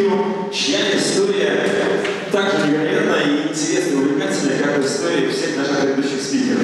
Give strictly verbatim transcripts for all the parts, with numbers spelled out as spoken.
спикеру, чья история так же невероятная и интересная, и увлекательная, как история всех наших предыдущих спикеров.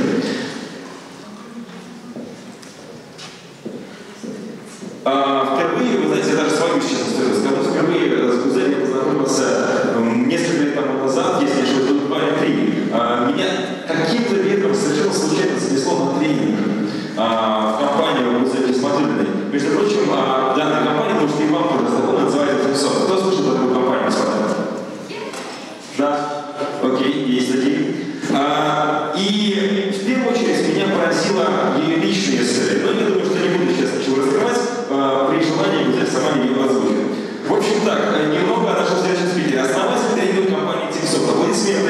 А, впервые, вы знаете, я даже с вами сейчас историю расскажу, впервые с Гузель я познакомился um, несколько лет тому назад, если не ошибаюсь, было два или три. А, меня каким-то ветром совершенно случайно занесло на тренинг а, в компанию Гузель Исматуллиной. Между прочим, а, данная компания, может, и вам тоже знакома, называется Тимсон. Кто слышал про такую компанию, господа? Да? Окей, есть такие. А, и в первую очередь меня поразила ее личная история. Но я думаю, что не буду сейчас ничего раскрывать. При желании Гузель сама ее озвучит. В общем так, немного о нашем следующем спикере. Основатель тренинговой компании Тимсон. Аплодисменты.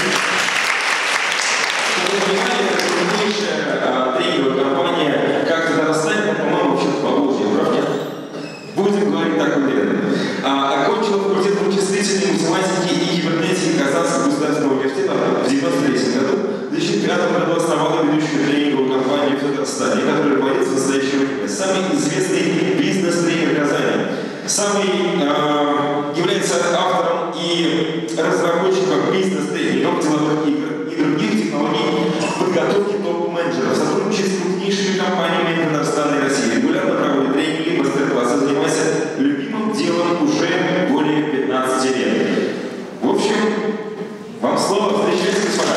Чтобы вы понимали, это крупнейшая тренинговая компания, как в Татарстане, но, по-моему, вообще-то по Волжье, правда? Будем говорить так уверенно. А, окончил факультет вычислительной математики и кибернетики Казанского государственного университета в девяносто третьем году. В две тысячи пятом году основала ведущую тренинговую компанию в Татарстане, которая руководит в настоящее время. Самый известный бизнес-тренер Казани. Самый э, является автором и разработчиком бизнес-тренингов, деловых игр и других технологий подготовки топ-менеджеров. Сотрудничает с крупнейшими компаниями Татарстана и России. Регулярно проводит тренинги, мастер-классы, занимается любимым делом уже более пятнадцати лет. В общем, вам слово. Встречайте, господа.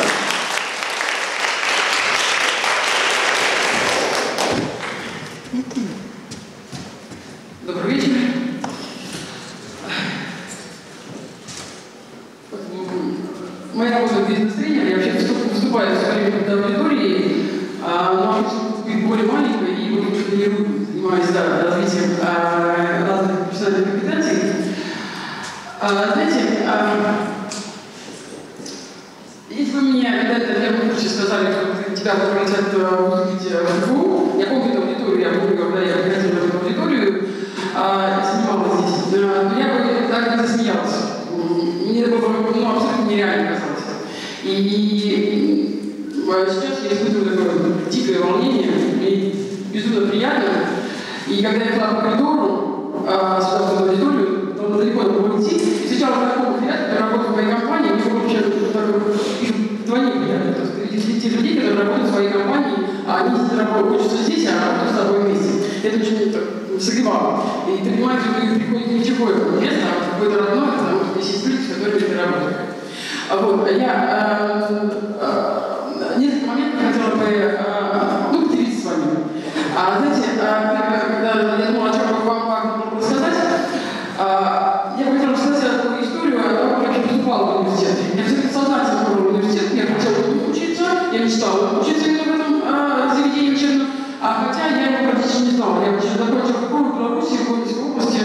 Добрый вечер. Моя работа бизнес-тренер, я вообще выступаю в своей аудитории, но обычно более маленькой и вот тренирую, занимаюсь да, развитием а, разных профессиональных компетенций. А, знаете, а, если вы мне когда-то в первом курсе сказали, что тебя хотят выступить в КФУ, я помню эту аудиторию, я помню, когда я приходила в эту аудиторию, а, и снималась здесь, но я бы так и засмеялась. Мне это было ну, абсолютно нереально казалось. И, и сейчас я испытываю такое дикое волнение, мне безумно приятно. И когда я шла по коридору, а, сюда в эту аудиторию, там далеко надо было идти, и встречала знакомых ребят, которые работают в своей компании, мне вообще вдвойне приятно. Если те люди, которые работают в своей компании, а они работают, учатся здесь, а работают с тобой вместе. Это очень так, согревало. И ты понимаешь, что ты приходишь не в чужое место, а в какое-то родное, потому что здесь есть люди, с которыми ты работаешь. Вот, я э, э, несколько моментов хотела бы э, ну, поделиться с вами. А, знаете, э, когда я думала, о чем вам важно было рассказать, э, я бы хотела рассказать такую историю о том, как я поступала в университет. Я все-таки сознательно выбрала в университет, я хотела учиться, я мечтала учиться именно в этом э, заведении учебном, а хотя я его практически не знала. Я вообще закончила какую в Беларуси, в Гомельской области,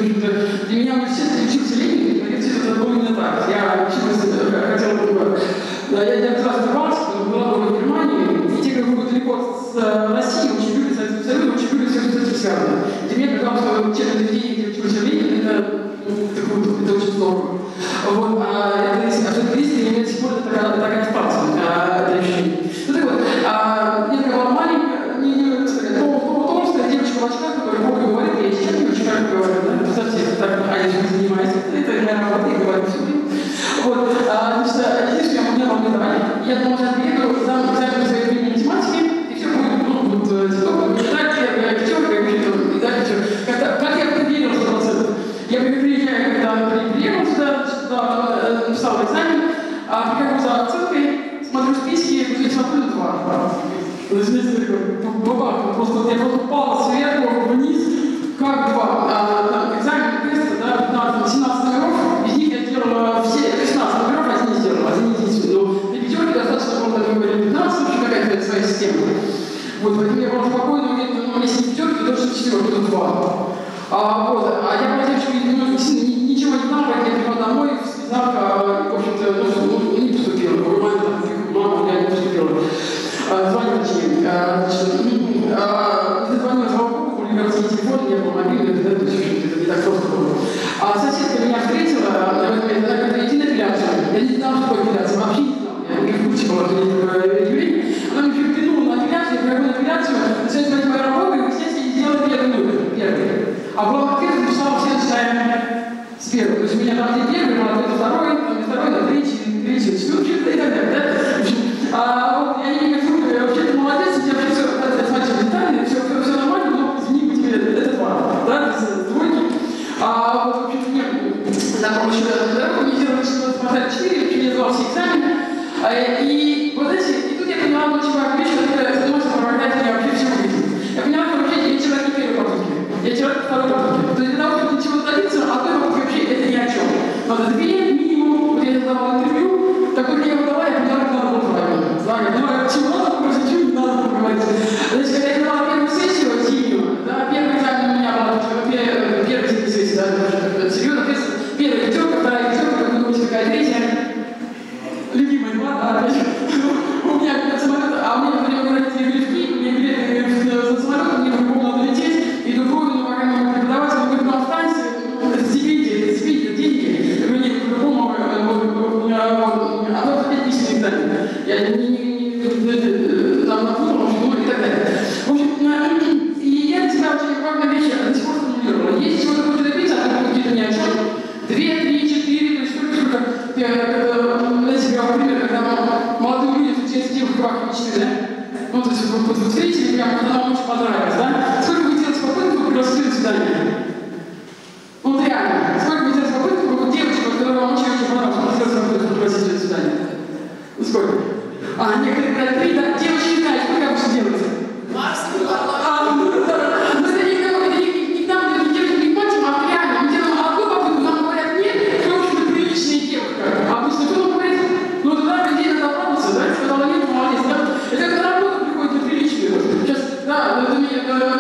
для меня университет учился Ленин, университет это было именно так. Я училась, хотела бы, да, я один раз оставалась, была в Германии, и те, кто были далеко с России, очень любят Советского Союза, очень любят все, что с этим связано. Для меня казалось, что учебное заведение, где учился Ленин, это, это, это очень здорово. Вот, а это абсолютно искренне, у меня до сих пор такая, такая инспирация, это ощущение. Ну так вот, а, я такая была маленькая, не, не, толстая девочка в очках, которая много говорит, я сейчас не очень как говорю, да, представьте, так, а я чем занимаюсь, это моя работа, я говорю все время. Вот, а, значит, единственное, я меня вам не давали, я думала, сейчас приеду, сдам экзамен своей времени математики, и все будет, ну, вот, типа, не так, я пятерка, и вообще, и так, пятерка. Как я приехала сто процентов? Я приезжаю, когда приехала сюда, сюда, написала экзамен, а прихожу за оценкой, смотрю списки, и смотрю на два. Знаете, такой бабах, просто я просто упала сверху вниз, как два. А, там, экзамен, тест, да, пятнадцать, семнадцать номеров, из них я сделала все, шестнадцать номеров, один не сделала, один единственный. Но для пятерки достаточно было, как говорили, пятнадцать, вообще какая-то своя система. Вот, поэтому я была спокойна, но если не пятерки, то точно четверки, то два. А, вот, а я была девочка, ну, ничего не знала, я пришла домой, в слезах, а, в общем-то, ну, не поступила, нормально, мама, я не поступила. Звоню, точнее, значит, зазвонила слава Богу, у меня телефон, не было мобильный, это, это, это не так просто было. А соседка меня встретила, она говорит, иди на эпиляцию. Я не знала, что такое эпиляция, вообще не знала, я не в курсе была, что это такое явление. Она меня впихнула на эпиляцию, я прихожу на эпиляцию, начинаю смотреть мою работу, и выясняется, я не сделала первый номер, первый. А в блокнотах написала, все начинаем с первого. То есть у меня там где первый, а где второй, там где второй, там третий, третий, четвертый, и так далее, да? В общем, а вот я не хочу, вообще ты молодец, у тебя вообще все, я смотрю, детально, все, все, все нормально, но извини, у тебя это два, да, без двойки. А вот, в общем, мне там еще дорогу мне делали что-то четыре, я сдал все экзамены. И вот эти, и тут я поняла очень важную вещь, которая становится помогать мне вообще всему видеть. Я поняла, что вообще я человек не первой попытки, я человек второй попытки. То есть для того, чтобы ничего добиться, а той попытки вообще это ни о чем. Надо две минимум, вот я давала интервью, так только я его дала, я поняла, как надо было правильно. Да, я поняла, чего надо попросить, чего не надо поговорить. Значит, когда я давала первую сессию, зимнюю, да, первый экзамен у меня была, первая сессия, да, серьезно, первая пятерка, вторая пятерка, как вы думаете, какая третья? Любимые два, да, опять. У меня билет самолета, а у меня, например, родители грифки, у меня билет за самолет, мне по-любому надо лететь, и духовно, ну, пока я могу преподавать, но говорит, ну, останься, это стипендия, это стипендия, деньги. Я говорю, нет, по-любому, а то опять письменный экзамен. Я не, не, не, там напутала, ну, и так далее. В общем, и я для себя очень важная вещь, я до сих пор сформулировала. Если чего-то хочешь добиться, а это какие-то ни о чем, две, три, четыре, то есть сколько, сколько, знаете, я например, когда молодые люди встречаются в девушках мечты, да? Ну, то есть вот, вот, вот встретили, прям, когда вам очень понравилось, да? Сколько вы делаете попыток, вы пригласили на свидание? Ну, вот реально, сколько вы делаете попыток, вот девочка, которая вам очень-очень понравилась, вы делаете попыток, пригласили на свидание? Ну, сколько? А, некоторые говорят, три, да? Девочки не знают, сколько обычно делаете? Максимум, а, ну, да, да. Но это не к нам, не девочки, не к мальчикам, а реально, мы делаем одну попытку, нам говорят нет, и, в общем-то, приличная девушка. Обычно кто нам говорит, ну, тогда людей надо оправдаться, да, сказала, нет, молодец, да? Это как на работу приходит неприличный. Сейчас, да, это мне,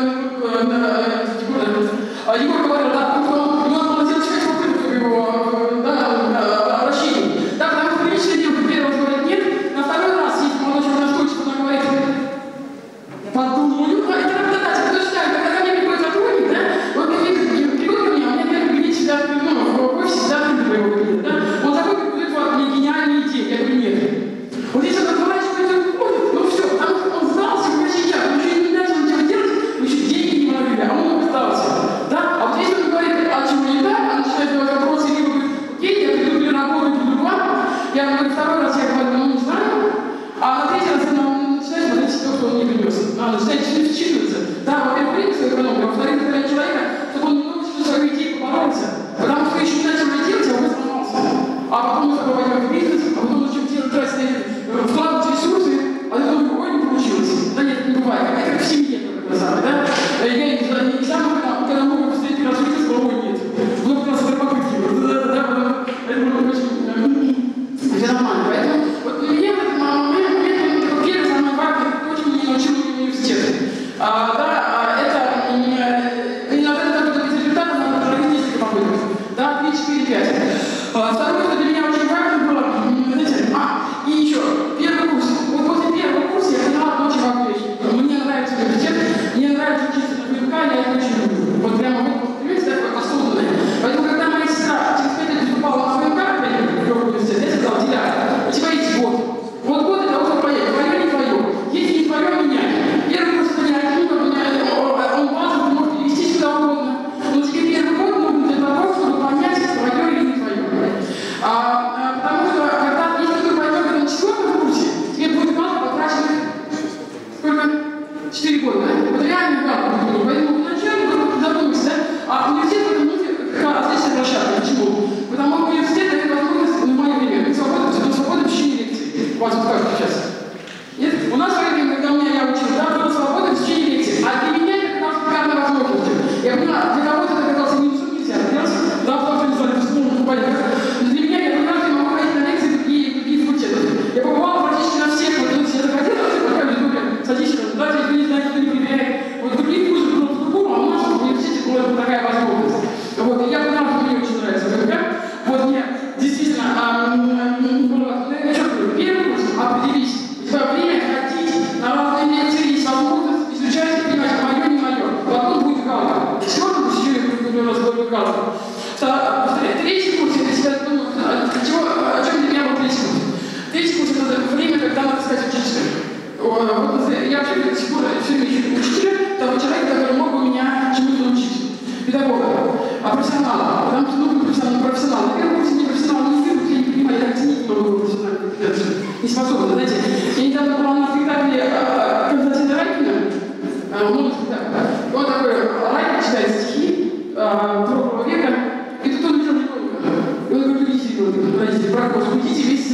Егор говорил, да, он было сделать человек попытку его, да, обращения. Да, потому что приличная девушка первый раз говорит нет, на второй раз, если молодой человек настойчиво, она говорит, подумаю, да, это работодатель, потому что так, когда ко мне приходит сотрудник, да, вот приходит ко мне, у меня первый кабинет всегда, ну, в офисе всегда открыт его кабинет, да, он такой говорит, вот, мне гениальная идея, я говорю, нет. Вот если он разговаривает, что это уходит, ну все, потому что он сдался, он вообще я, он еще не начал ничего делать, мы еще деньги не могли, а он остался, да, а вот если он говорит, а чего не так, он начинает задавать вопросы, либо говорит, окей, я приду для работы, приду к вам, я говорю, второй раз я говорю, ну, не знаю, а на третий раз он начинает смотреть то, что он не принес. А, начинает вчитываться. Да, во-первых, время свою экономику, а во-вторых, для человека, чтобы он немножечко свою идею поборолся. Потому что еще не начал делать, а он сломался. А потом мы пойдем в бизнес, а потом начнем делать, тратить, вкладывать ресурсы, а потом ой, не получилось. Да нет, не бывает. Это как в семье, на самом деле, да? Я не знаю, не сам, когда могу быстрее переразвиться, сказал, ой, нет. Много раз это попытки. Да, да, да, это очень... Все нормально. Поэтому вот для меня этот момент, первый самый важный, то, чему меня научил университет. А, да, а, это иногда для того, чтобы добиться результата, надо проводить несколько попыток. Да, три, четыре, пять. А, второе, что для меня очень важно было, знаете, а, и еще, первый курс. Вот после первого курса я поняла одну очень важную вещь. Мне нравится университет, мне нравится учиться на ПМК, я это очень люблю. Вот прямо вот, понимаете, такое осознанное. Поэтому, когда моя сестра через пять лет поступала на ПМК, в университет, я сказала, Диля, у тебя есть год. Вот год для того, чтобы поехать. Твое, не твое. Если не твое, меняй. Первый курс понять, ну, как меня, он базу, ты можешь перевести сюда угодно. Но тебе первый год нужен для того, чтобы понять, твое или не твое.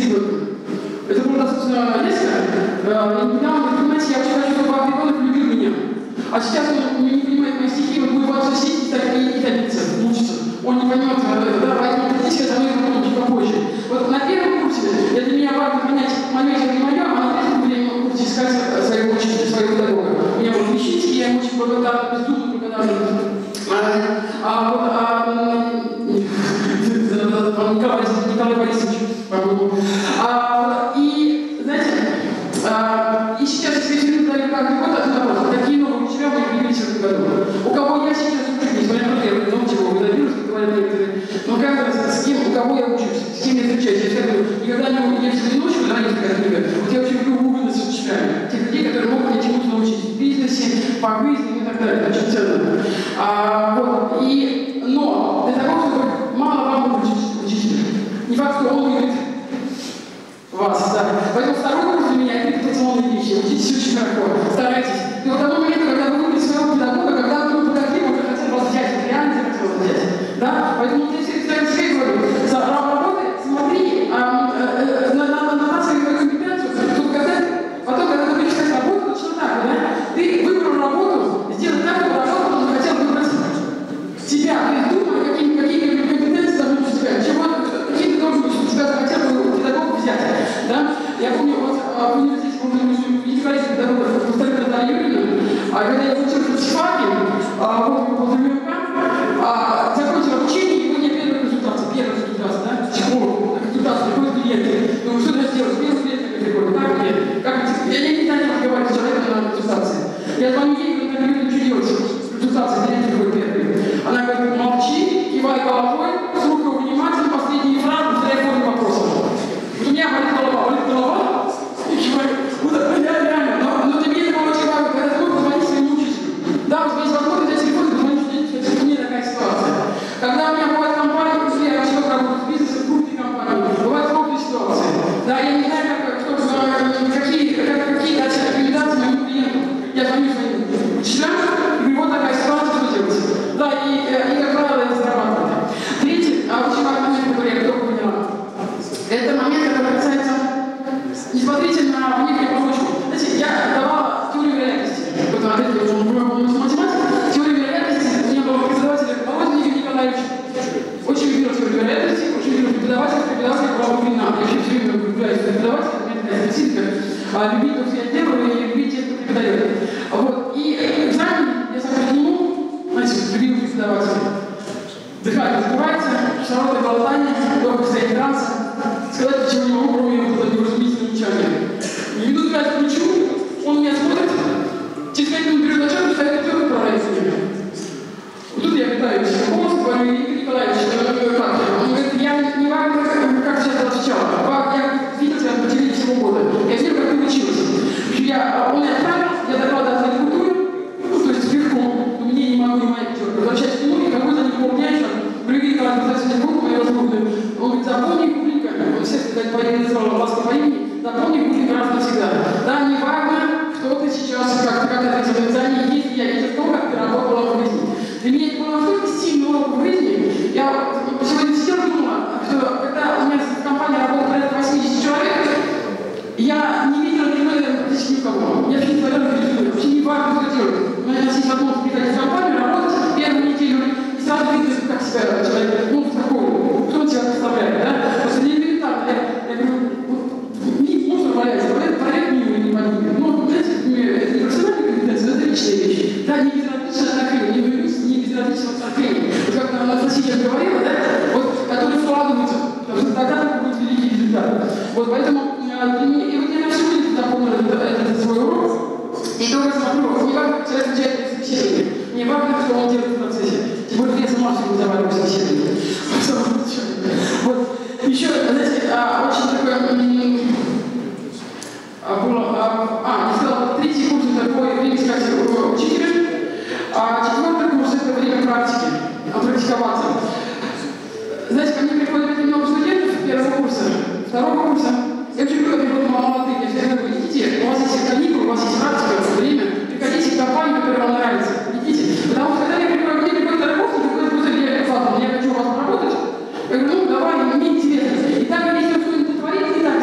ребенком. Это было достаточно резко. И недавно, вы понимаете, я очень хочу, чтобы ребенок любил меня. А сейчас он не понимает мои стихи, он будет вас сидеть и топиться, мучиться. Он не поймет, да, поэтому критическое со мной потом чуть попозже. Вот на первом курсе я для меня важно понять, мое это не мое, а на третьем время курсе искать своего учителя, своего педагога. У меня был Вещинский, я ему очень благодарна, безумно благодарна. А вот, а, Николай, Николай Борисович, по-моему. А, и, знаете, а, и сейчас, если я все задаю каждый год один вопрос, какие новые учителя вы приведете в этом году? У кого я сейчас учусь, несмотря на то, что я много чего вы добилась, как говорят некоторые, но каждый раз с кем, у кого я учусь, с кем я встречаюсь, я говорю, никогда не увидел в одиночку, да, есть такая книга, вот я очень люблю угодно с учителями, тех людей, которые могут мне чему-то научить в бизнесе, по жизни и так далее, очень ценно. А, вот, и, но для того, чтобы мало вам учить учителя, не факт, что он видит вас, да. Поэтому второй курс для меня — это репутационные вещи. Учитесь очень хорошо, старайтесь. И вот того момента, когда вы выбрали своего педагога, когда вы подошли, он уже хотел вас взять, он реально захотел вас взять. Да? Поэтому я все все говорю, за работы смотри а, а, на, на, на, на свою компетенцию, чтобы когда, потом, когда ты будешь искать работу, точно так, да? Ты выбрал работу, сделай так, чтобы работу он хотел выбрать тебя. Ты думай, какие, какие компетенции должны быть у тебя, чего, какие ты должен быть, чтобы тебя захотел педагог взять. Да? Я помню, вот в университете, помню, Николай педагогов, повторю, Наталья Юрьевна, а когда я учился в ПСИФАКе, а, вот, возле МК, а, закончил обучение, и у меня первая консультация, первая консультация, да, психолог, консультация, приходит клиенты. Думаю, что я сделаю, первый клиент приходит, как мне, как мне, я не знаю, как разговаривать с человеком на консультации. Я звоню ей, говорю, Наталья Юрьевна, что делать? Консультация, клиент приходит первый. Она говорит, молчи, кивай головой, слушай внимательно, последние фразы, задай форму вопросов. У меня болит голова, болит голова, и киваю, вот это реально, но, но для меня это было очень важно, когда ты можешь позвонить своему учителю. Да, у тебя есть возможность взять телефон и позвонить учителю, сказать, у меня такая ситуация. Когда у меня бывает компания, я человек работает в бизнесе, в крупной компании, бывают крупные ситуации. Да, я не знаю, как, кто, какие, как, какие дать рекомендации моему клиенту. Я звоню своим учителям, и говорю, вот такая ситуация, что делать. Да, и, и как правило, это зарабатывает. Третий, а очень важный момент, который я только поняла. Это момент, который касается, не смотрите на внешнюю оболочку. Знаете, я давала теорию вероятности. Вот на этой уже математика. Теорию вероятности у меня был преподаватель Володин Игорь Николаевич. Очень любил теорию вероятности, очень любил преподаватель. Преподаватель была влюблена. Я вообще все время влюбляюсь в преподавателя, у меня такая специфика. А любить то, что я делаю, и любить тех, кто преподает. Вот. И экзамен я сам к нему, знаете, любил преподавателя. Дыхание закрывается, кислородное глотание, долго стоит танца. Сказать ничего не могу, кроме его невразумительного мечания. Минут пять включу, он меня смотрит, через пять минут берет начало, ставит пятерку, отправляется в меня. Вот тут я питаюсь голос, говорю, Игорь Николаевич, как я? Он говорит, я не важно, как сейчас отвечала. Я видел тебя на телевизоре всего года. Я знаю, как ты училась. Я, он меня отправил, я докладываю о своей культуре, ну, то есть сверху, но мне не могу, не моя пятерка. Возвращаюсь к нему, и какой-то не полдня еще, Игорь Николаевич, мне руку, я разгублю. Он говорит, запомни, Гулинка, он всех, сказать, по имени назвал, ласка по имени, запомни, Гулинка раз навсегда. Да, не важно, кто ты сейчас, как, как ответил в экзамене, если я видел то, как ты работала в жизни. Для меня это было настолько стильный урок в жизни. Я сегодня сидела и думала, что когда у меня в компании работало порядка восемьдесят человек, я не видела ни одного практически никого. Я вообще не говорила, вообще не важно, что делать. У меня есть возможность приходить в компанию, работать первую неделю, и сразу видно, как себя человек, ну, такой, кто тебя представляет, да? Потому что не элементарно. Я, я говорю, вот, не можно валяться, проект мимо не поднимет. Ну, знаете, это не профессиональная компетенция, но это личные вещи. Да, не безразлично отношение, не боюсь, не безразлично отношение. Вот как Анастасия говорила, да, вот, который вкладывается, потому что тогда будет великий результат. Вот, поэтому, и вот я на сегодня запомнила этот свой урок, и только смотрю, не важно, как человек отвечает на собеседование, не важно, что он делает в процессе. Тем более, я сама всегда завариваю собеседование. Вот. Еще, знаете, очень такое было, а, я сказала, третий курс это такое время искать учителя, а четвертый курс это время практики, практиковаться. Знаете, ко мне приходит много студентов первого курса, второго курса. Я очень люблю, когда молодые, я всегда говорю, идите, у вас есть каникулы, у вас есть практика, время, приходите в компанию, которая вам нравится, идите. Потому что когда я приходит, мне приходит работник, приходит просто я, ладно, я хочу у вас поработать, я говорю, ну давай, мне интересно. И так, если он что-нибудь творит, не так,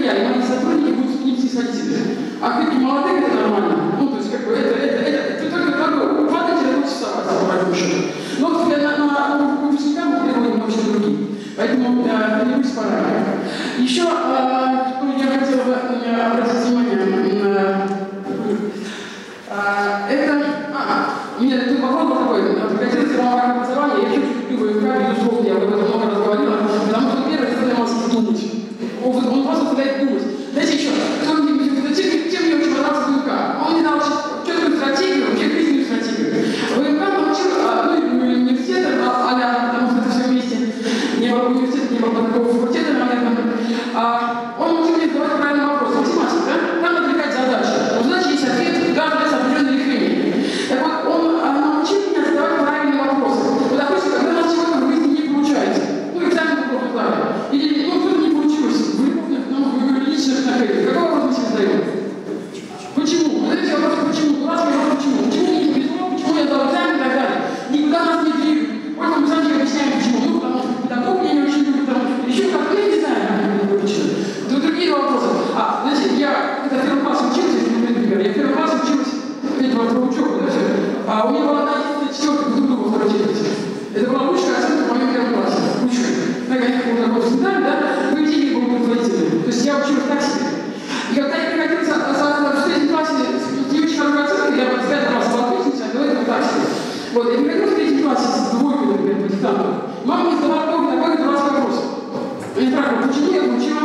я и мои сотрудники будут к ним снисходительны. А к таким молодым это нормально. Ну, то есть, как бы, это, это, это, это только как бы, хватайте на полчаса, по большому счету. Но вот на, на, на выпускникам требования вообще другие. Поэтому э, не будь пора. Еще, э, что я хотела бы э, обратить внимание, э, э, это, а, у меня тут вопрос такой, прекратилось правовое образование, я чуть-чуть люблю ВФК, безусловно, я об этом много раз говорила, потому что первый занимался думать. Он, он просто заставляет думать. Знаете, еще, чем мне очень понравился ВФК? Он мне дал четкую стратегию, вообще жизненную стратегию. ВФК научил, ну, университет, а-ля, потому что это все вместе, не было университета, не было такого факультета, наверное, а, он научил мне задавать правильный вопрос. Математика, да? Там отвлекать задачи. У задачи есть ответ, даже без определенной решения. Так вот, он а, научил меня задавать правильные вопросы. Вот, допустим, когда у нас чего-то в жизни не получается, ну, экзамен плохо сдали, или, ну, что-то не получилось, в любовных, ну, в личных накрытиях, какой вопрос мы себе задаем? Почему? Знаете, вопрос почему? Дурацкий вопрос почему? Почему мне не повезло, почему я сдал экзамен и так далее? Никуда нас не двигают. Вот мы сами объясняем, почему. Ну, потому что педагог меня не очень любит, там, еще как-то, я не знаю, какие причины. Тут другие вопросы. А, знаете, я, когда в первом классе учился, например, я в первом классе училась, это было про учебу, да, все. А у меня была одна единственная четверка по труда во второй четверти. Это была лучшая оценка в моем первом классе. Лучшая. На каких-то работах с да, поведение было удовлетворительное. То есть я училась так себе. И когда я приходила в третьем классе с не очень хорошей оценкой, я вот пятый раз была отличница, а говорит, так себе. Вот, я приходила в третьем классе с двойкой, например, по диктанту. Мама мне задала такой дурацкий вопрос. Я спрашиваю, почему я получила?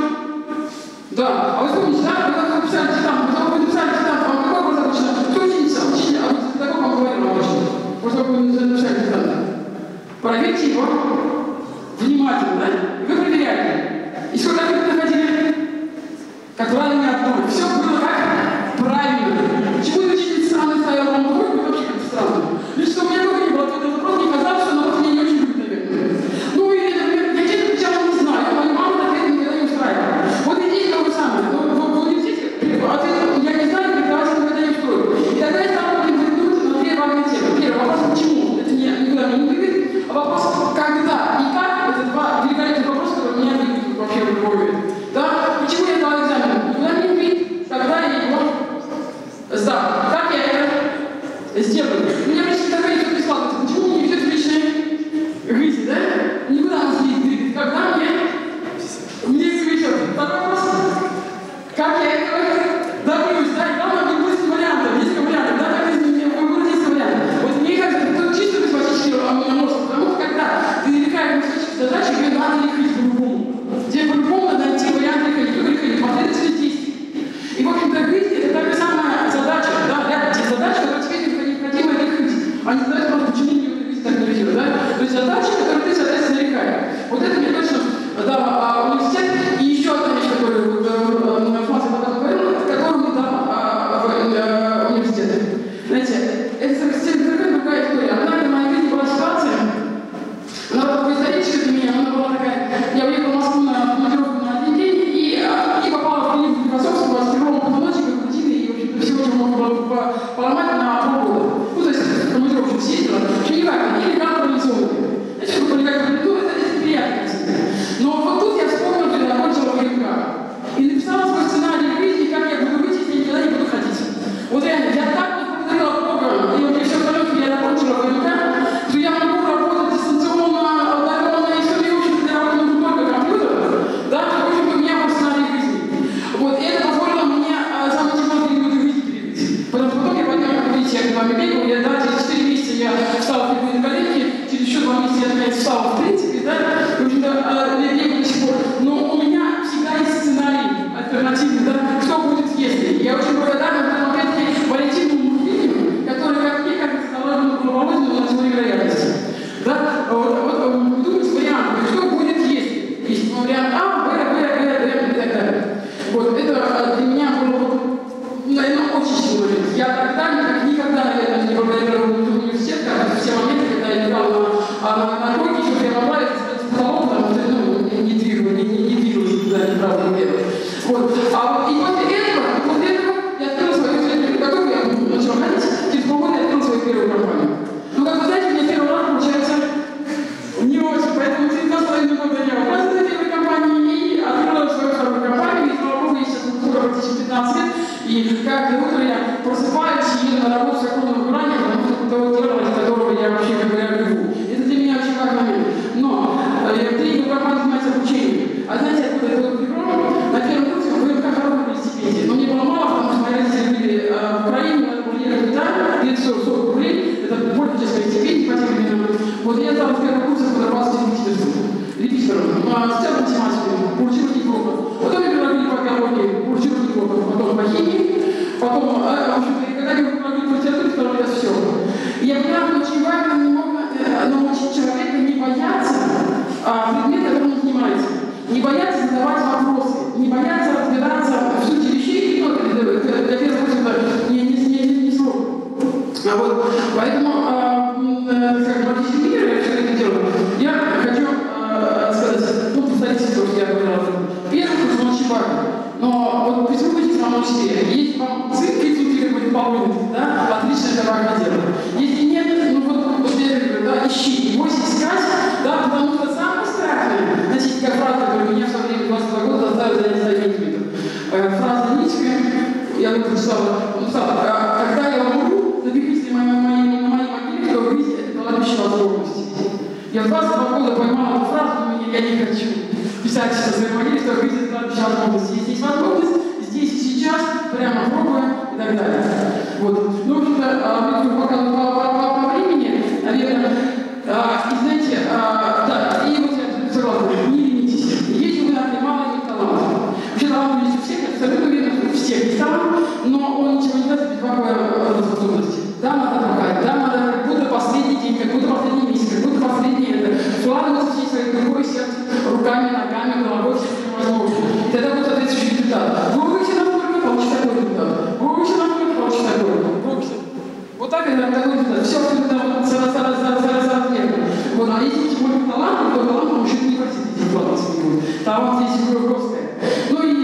Да. А вы помните, да, когда вы написали диктант, когда вы написали диктант, вам какой вопрос обычно? Кто ученица? Учитель, а вы педагог вам говорил обычно. После того, как вы написали диктант. Проверьте его внимательно, да? И вы проверяете. И сколько вы находили? Как правильно отдумать. Все было как правильно. Почему учитель странно ставил вам двойку, вообще как странно. Лично у меня тоже не было ответа на вопрос, не казалось, что народ меня не очень любит, наверное. Ну или, например, я честно отвечала, не знаю, мою маму ответ никогда не устраивала. Вот и здесь то же самое. Но в, в университете ответ я не знаю, преподаватель никогда не устроил. И тогда я стала думать на две важные темы. Первый вопрос, почему? Это меня никуда не двигает. А вопрос, когда и как, это два великолепных вопроса, которые меня двигают вообще в любой момент. Да? Почему я дала экзамен? Никуда не двигает, когда я его сдал. Как я это сделаю? У меня почти такая не складывается. Почему мне не ведет в личной жизни, да? Никуда нас не двигает. Когда мне мне ведет. Второй вопрос. Как я этого добьюсь, да? И главное, не будет вариантов, несколько вариантов, да? Как мне выбрать несколько вариантов. Вот мне кажется, это чисто математический мозг, потому что когда ты решаешь математические задачи, ее надо решить по-любому. Тебе по-любому надо найти вариант решения, решения, последовательность действий. И, в общем-то, жизнь — это та же самая задача, да? Ряд тех задач, которые тебе необходимо решить. А не задать просто, почему мне эта жизнь так не решила, да? То есть задачи, которые ты, соответственно, решаешь. Вот это мне точно дал университет. И еще одна вещь, которую Франция потом говорила, которую мне дал университет. Знаете, это совсем другая история. Однако в моей жизни была ситуация, она была историческая для меня, она была такая, я уехала в Москву на командировку на один день и, и попала в клинику Философского с переломом позвоночника, грудины и, в общем-то, всего, чего можно было поломать на полгода. Ну, то есть, командировку съездила, что неважно, или как организованные. Значит, что были как организованные, это неприятно. Но вот тут я вспомнила, что я окончила ВК. И написала свой сценарий жизни, как я буду быть, если я никогда не буду ходить. Вот реально, я так не поблагодарила Бога, и вот все остальное, что я закончила ВК, что я могу работать дистанционно, удаленно, и все, и, в общем-то, я работаю не только компьютер, да, в общем-то, у меня был сценарий жизни. Вот, и это позволило мне а, самые тяжелые периоды жизни пережить. Потому что потом я подняла, как видите, я к вами бегала, я, да, через четыре месяца я встала в прямые коленки, через еще два месяца я, наконец, встала в принципе, да, в общем-то, я бегаю до сих пор. Но у меня всегда есть сценарий альтернативный, да, что будет если. Я очень благодарна, опять-таки, Валентину Мухвинину, который, как мне кажется, заложил головоломку на теорию вероятности. Да, вот, вот думать варианты, что будет если. Есть вариант А, Б, Б, Г, Д и так далее. Вот, это для меня было, наверное, очень сильно. Я тогда никак, никогда, наверное, не благодарила университет, как все моменты, когда я легала на, на, на койке, чтобы я могла это сказать в потолок, потому что, ну, не двигалась, не, не, не двигалась никуда, неправда, не делала. Вот. А вот и после этого, после этого я открыла свою следующую, которую я начала ходить, через полгода я открыла свою первую компанию. Ну, как вы знаете, у меня первый раз получается не очень, поэтому через два с половиной года я указана на первой компании, не бояться задавать вопросы, не бояться разбираться в сути вещей, ну, для первого курса не, не, не, не сложно. А вот, поэтому, э, как практически мир, я все это делаю, я хочу э, сказать, ну, повторить то, что я говорила. Первый курс он очень важен, но вот прислушайтесь в самом себе. Если вам цикли тут какой-то полный, да, отлично это важно делать. Если нет, ну вот, вот я говорю, да, ищи, не бойся искать, да, потому что самое страшное, значит, как фраза, которая меня в свое время двадцать два года заставила занять Нитвита. Э, фраза Ницше, я вот прочитала, он сказал, когда я умру, напишите на моей могиле, что жизнь — это кладбище возможностей. Я в двадцать два года поймала эту фразу, но я не хочу писать на своей могиле, что жизнь — это кладбище возможностей. Если есть возможность, здесь и сейчас, прямо пробуем и так далее. Вот. Ну, в общем-то, мы пока по, по, по, по времени, наверное, а, и знаете, а, да, и вот я согласна, не ленитесь. Есть у нас немало талантов. Вообще талант есть у всех, я абсолютно уверена, что у всех есть талант, но он ничего не даст без какой способности. Да, надо пахать, да, надо как будто последний день, как будто последний месяц, как будто последний это, вкладываться в своей душой, сердце, руками, ногами, головой, все, что возможно. И тогда будет соответствующий результат. Вы выйдете на только, получите такой результат. Вы выйдете на только, получите такой. Вот так это такой результат. Все абсолютно соразмерно. Вот, а если тем более талант, то талант он еще не хотите вкладываться не будет. Талант здесь глубокое. Ну и,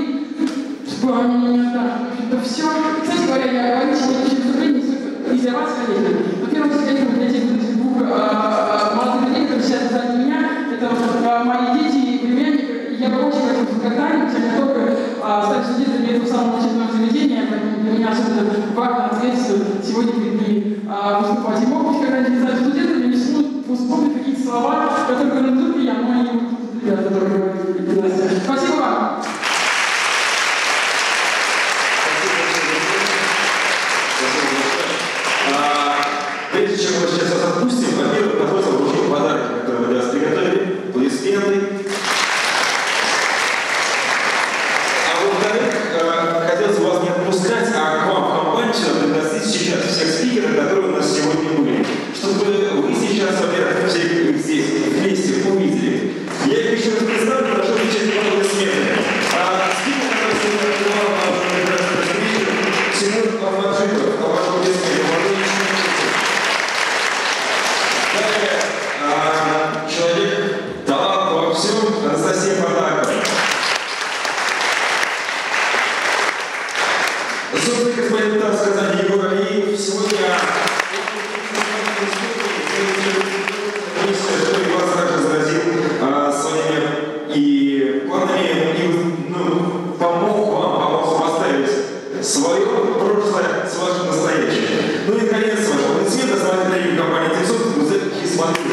да, это все. Кстати говоря, я говорю сегодня выступление и для вас, коллеги. Во-первых, коллеги, для тех двух молодых людей, которые сейчас сзади меня, это мои дети и племянники. Я бы очень хочу благодарить, не только стать студентами этого самого учебного заведения, поэтому для меня особенно важно ответственно сегодня перед ними выступать. И могу быть, когда они стать студентами, не вспомнить какие-то слова, которые говорят не только я, но и ребята, которые говорят. Спасибо вам. Прежде чем мы сейчас вас отпустим, во-первых, позвольте вручить подарки, которые мы для вас приготовили, аплодисменты. А во-вторых, хотелось бы вас не отпускать, а к вам в компанию пригласить сейчас всех спикеров, которые у нас сегодня были. Чтобы вы сейчас, во-первых, все здесь вместе увидели. Я их еще раз представлю, прошу включить аплодисменты. А спикер, который сегодня открывал наш прекрасный вечер, Тимур Ахмаджитов, аплодисменты. Человек, талант во всем, Анастасия Подаркова. Собственно, господин Тар сказал Егор Алиев. Сегодня вас также заразил своими и планами, и ну, помог вам, помог поставить свое прошлое с вашим настоящим. Ну и наконец, вашего аплодисмента, основатель компании девятьсот, Гузель Хисматуллина.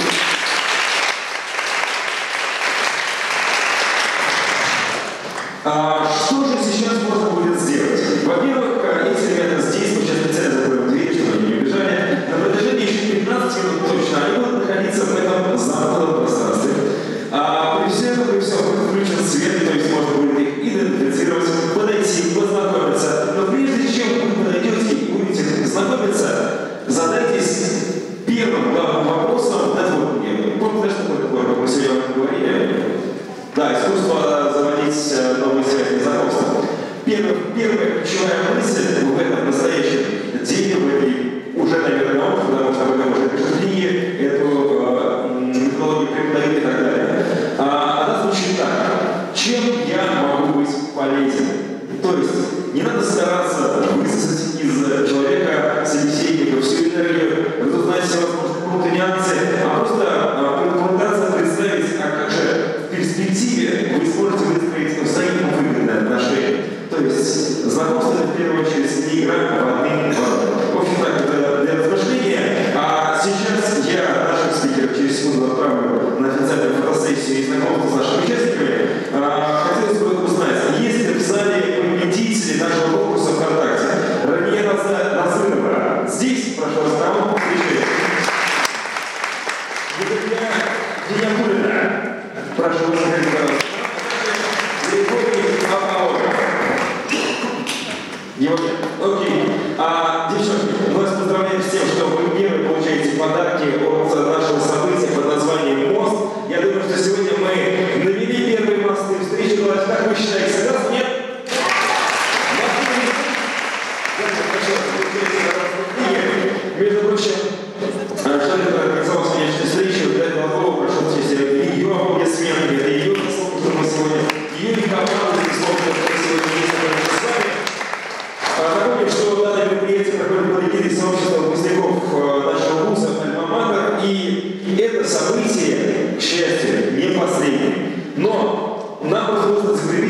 А, что же сейчас можно будет сделать? Во-первых, эти ребята здесь, мы сейчас специально закроем дверь, чтобы они не убежали, на протяжении еще пятнадцати минут точно они будут находиться в этом замкнутом пространстве. А, при всем этом, при всем, будет включен свет, то есть можно будет их идентифицировать, подойти, познакомиться. Но прежде чем вы подойдете и будете знакомиться, задайтесь первым главным вопросом на творчестве. Помните, что такое, как мы сегодня говорили? Да, искусство заводить новые связи, знакомства. Первая, первая ключевая мысль в этом настоящем деле, в этой уже, наверное, науке, потому что вы можете писать книги, эту э, методологию преподают и так далее. А, она звучит так. Чем я могу быть полезен? То есть не надо стараться высосать из человека, собеседника, всю энергию, разузнать все возможные пункты, нюансы, а просто попытаться представить, а как же в перспективе вы сможете выстроить взаимовыгодное отношение. То есть знакомство в первую очередь не игра в одни ворота. В общем, так, это для размышления. А сейчас я наших спикеров через секунду отправлю на официальную фотосессию и знакомство с нашими участниками. А, хотелось бы узнать, есть ли в зале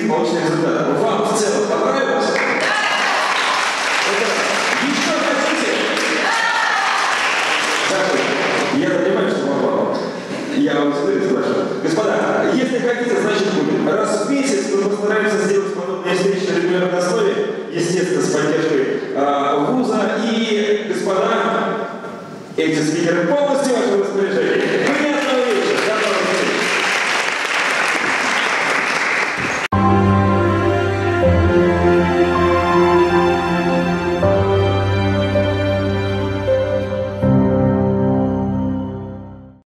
и полученные результаты. Вам в целом понравилось? Это еще хотите? Я понимаю, что вам понравилось. Я вам историю спрашиваю. Господа, если хотите, значит будет. Раз в месяц мы постараемся сделать подобные встречи на регулярной основе, естественно, с поддержкой э, вуза. И, господа, эти спикеры полностью